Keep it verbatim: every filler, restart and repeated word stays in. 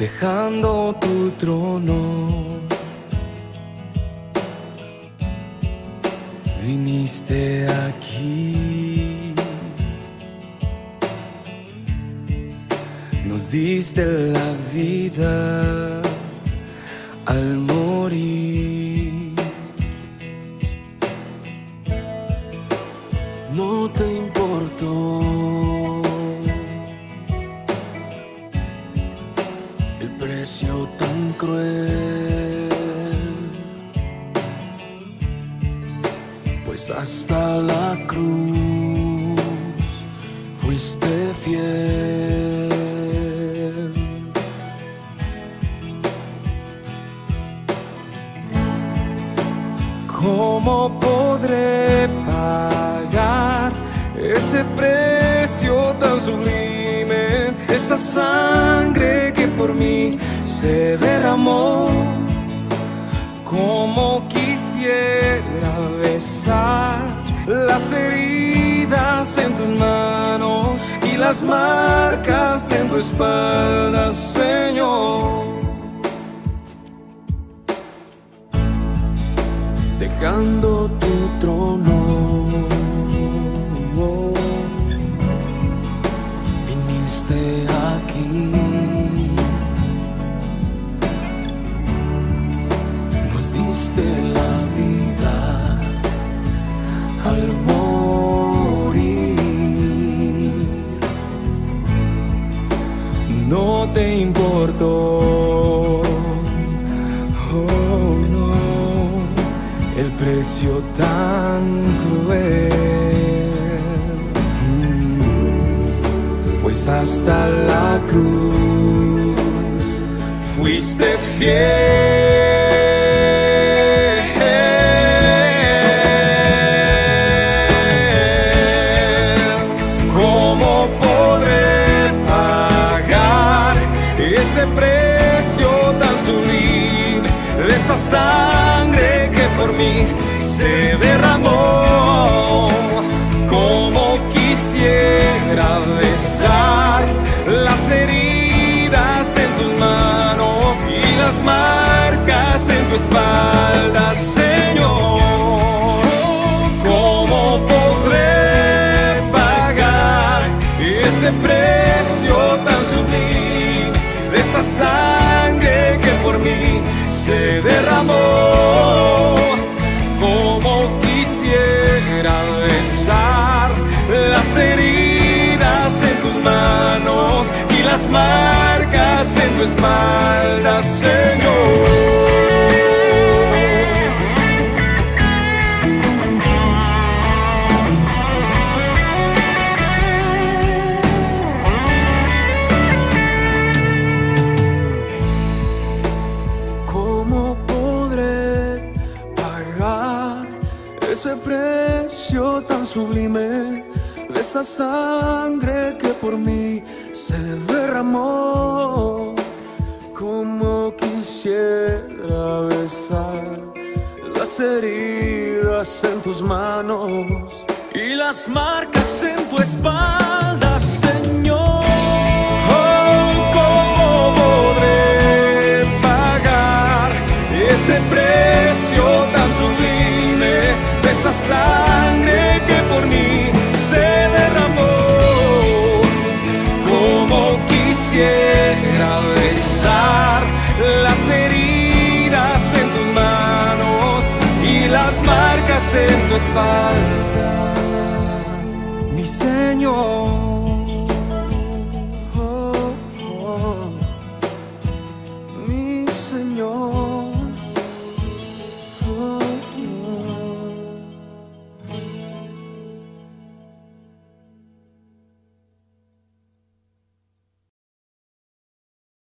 dejando tu trono. Viniste aquí, nos diste la vida al morir. No te importó el precio tan cruel, pues hasta la cruz fuiste fiel. ¿Cómo podré pagar ese precio tan sublime? Esa sangre que por mí se derramó. Cómo quisiera besar las heridas en tus manos y las marcas en tu espalda, Señor. Dejando tu trono, viniste aquí, nos diste la vida al morir. No te importó, oh no, el precio tan cruel, pues hasta la cruz fuiste fiel. ¿Cómo podré pagar ese precio tan sublime de esa sangre que por mí se derramó? Como quisiera besar las heridas en tus manos y las marcas en tu espalda, Señor. ¿Cómo podré pagar ese precio tan sublime de esa sangre que por mí se derramó? Como quisiera besar las heridas en tus manos y las marcas en tu espalda, Señor. Ese precio tan sublime de esa sangre que por mí se derramó. Como quisiera besar las heridas en tus manos y las marcas en tu espalda, Señor. Oh, ¿cómo podré pagar ese precio tan sublime de esa sangre que por mí se derramó? Como quisiera besar las heridas en tus manos y las marcas en tu espalda, mi Señor.